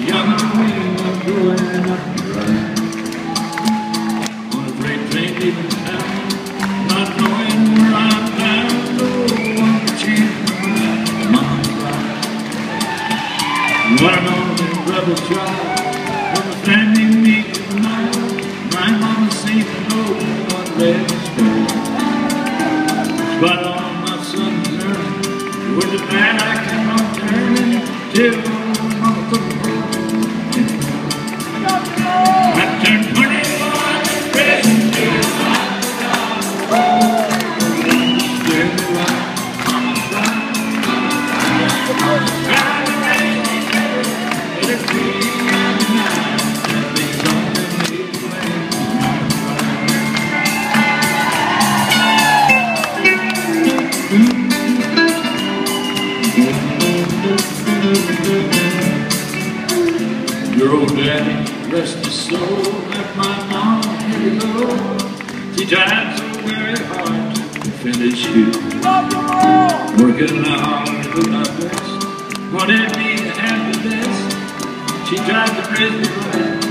Young and I'm growing up right. On a freight train leaving town, not knowing where I'm bound. Oh, I'm a chief, mama's bride. What an only rebel child, from a family meek and mild. My mama seemed to know what led us down. But all my sons learned, with the bad I kept on turning till mama couldn't hold. I turned 21 and prison till still alive. Mama's bride. Tried to raise me better, let it be and night. That means only me and mama's bride. Your old daddy, rest his soul, left my mom here below. She tried so very hard to finish you. Working hard to do my best, wanted me to have the best. She tried to raise me right,